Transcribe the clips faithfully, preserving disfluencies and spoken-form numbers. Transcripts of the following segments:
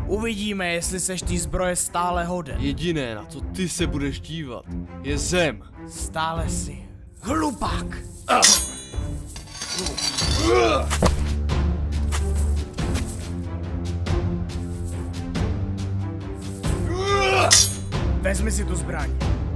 Uvidíme, jestli seš té zbroje stále hoden. Jediné, na co ty se budeš dívat, je zem. Stále si hlupák. Vezmi si tu zbraň.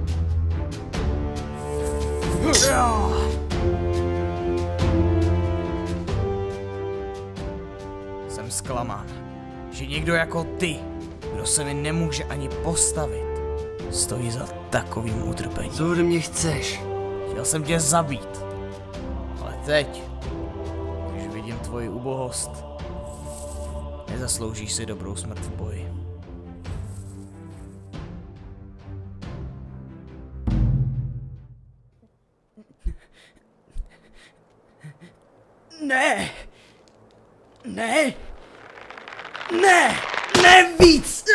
Jsem zklamán, že někdo jako ty, kdo se mi nemůže ani postavit, stojí za takovým utrpením. Co ode mě chceš? Chtěl jsem tě zabít, ale teď, když vidím tvoji ubohost, nezasloužíš si dobrou smrt v boji. Ne! Ne! Ne! Ne víc!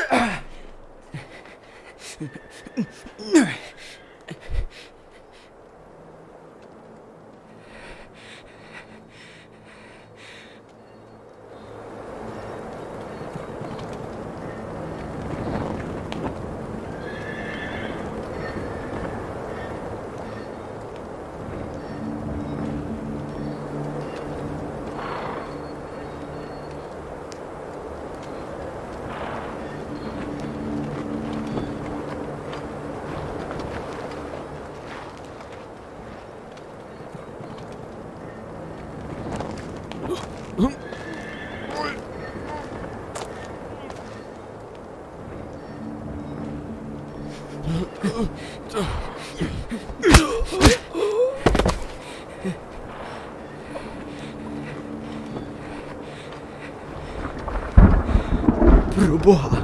Pro boha.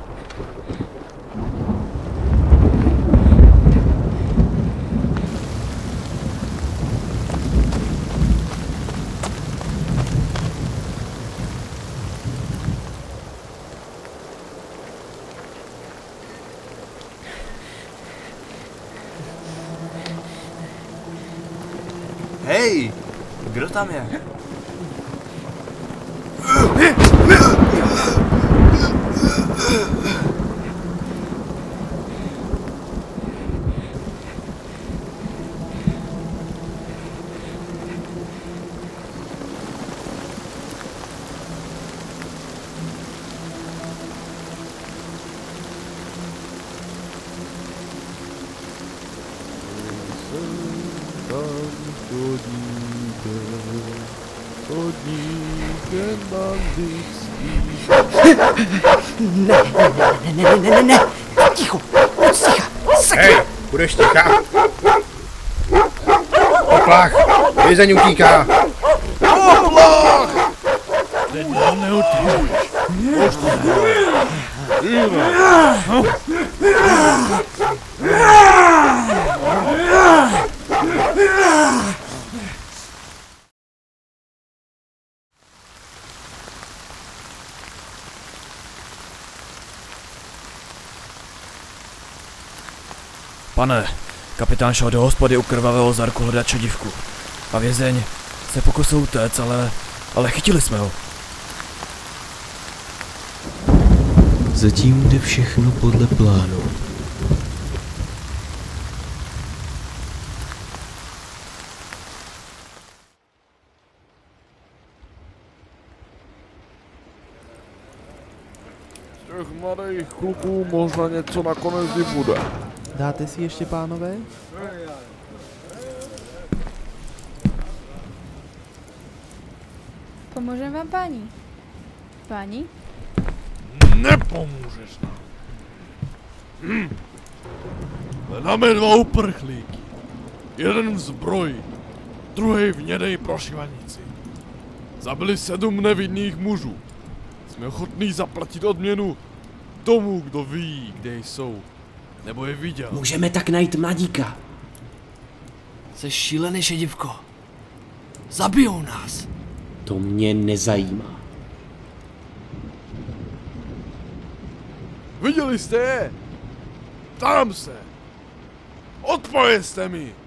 Hej, kdo tam je? Ne, ne, ne, ne, ne, ne, ne, ticho, buď ticha, sakra. Hej, budeš ticha. Oplach, vězeň utíká. Oplach! Teď nám neutíkáš. Pane, kapitán šel do hospody u krvavého Zarku hledat čedivku. A vězeň se pokusil utéct, ale, ale chytili jsme ho. Zatím jde všechno podle plánu. Z těch mladých kluků možná něco nakonec i bude. Dáte si ještě, pánové? Pomůžeme vám, páni? Páni? Nepomůžeš nám. Hm. Hledáme dva uprchlíky. Jeden v zbroji, druhý v hnědej prošivanici. Zabili sedm nevinných mužů. Jsme ochotní zaplatit odměnu tomu, kdo ví, kde jsou. Nebo je viděl. Můžeme tak najít mladíka. Jsi šílený, šedivko. Zabijou nás. To mě nezajímá. Viděli jste je? Ptám se. Odpovězte mi.